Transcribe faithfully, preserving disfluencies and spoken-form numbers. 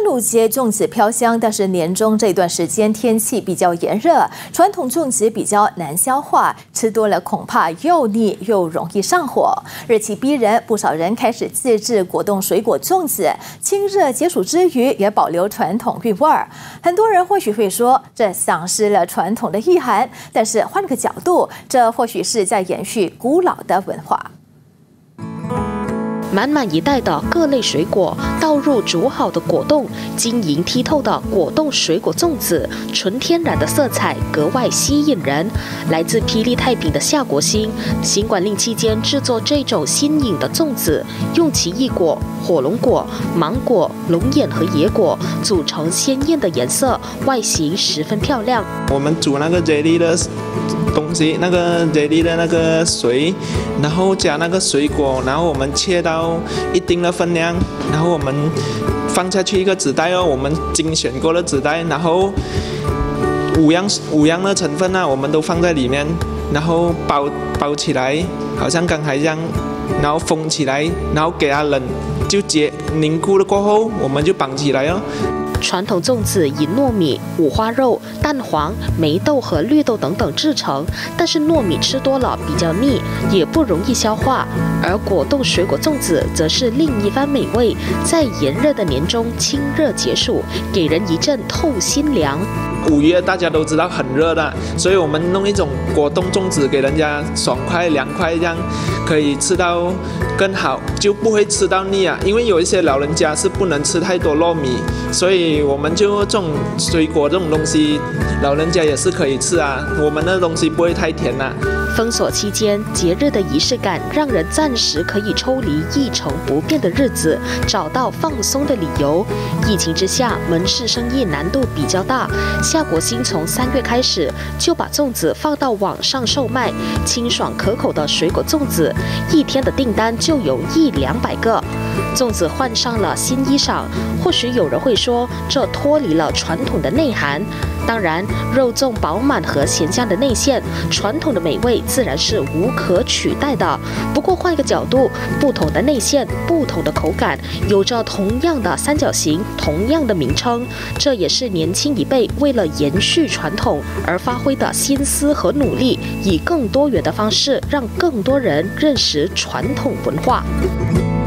端午节粽子飘香，但是年中这段时间天气比较炎热，传统粽子比较难消化，吃多了恐怕又腻又容易上火。热气逼人，不少人开始自制果冻水果粽子，清热解暑之余，也保留传统韵味儿。很多人或许会说，这丧失了传统的意涵，但是换个角度，这或许是在延续古老的文化。 满满一袋的各类水果倒入煮好的果冻，晶莹剔透的果冻水果粽子，纯天然的色彩格外吸引人。来自霹雳太平的夏国兴，新冠令期间制作这种新颖的粽子，用奇异果、火龙果、芒果、龙眼和野果组成鲜艳的颜色，外形十分漂亮。 我们煮那个 jelly 的东西，那个 jelly 的那个水，然后加那个水果，然后我们切到 一定的分量，然后我们放下去一个纸袋哦，我们精选过的纸袋，然后五样五样的成分啊，我们都放在里面，然后包包起来，好像刚才这样，然后封起来，然后给它冷，就结凝固了过后，我们就绑起来哦。 传统粽子以糯米、五花肉、蛋黄、霉豆和绿豆等等制成，但是糯米吃多了比较腻，也不容易消化。而果冻水果粽子则是另一番美味，在炎热的年中清热解暑，给人一阵透心凉。 五月大家都知道很热的，所以我们弄一种果冻粽子给人家爽快凉快，这样可以吃到更好，就不会吃到腻啊。因为有一些老人家是不能吃太多糯米，所以我们就这种水果这种东西，老人家也是可以吃啊。我们的东西不会太甜啊。 封锁期间，节日的仪式感让人暂时可以抽离一成不变的日子，找到放松的理由。疫情之下，门市生意难度比较大。夏国兴从三月开始就把粽子放到网上售卖，清爽可口的水果粽子，一天的订单就有一两百个。粽子换上了新衣裳，或许有人会说，这脱离了传统的内涵。 当然，肉粽饱满和咸香的内馅，传统的美味自然是无可取代的。不过换一个角度，不同的内馅，不同的口感，有着同样的三角形，同样的名称，这也是年轻一辈为了延续传统而发挥的心思和努力，以更多元的方式让更多人认识传统文化。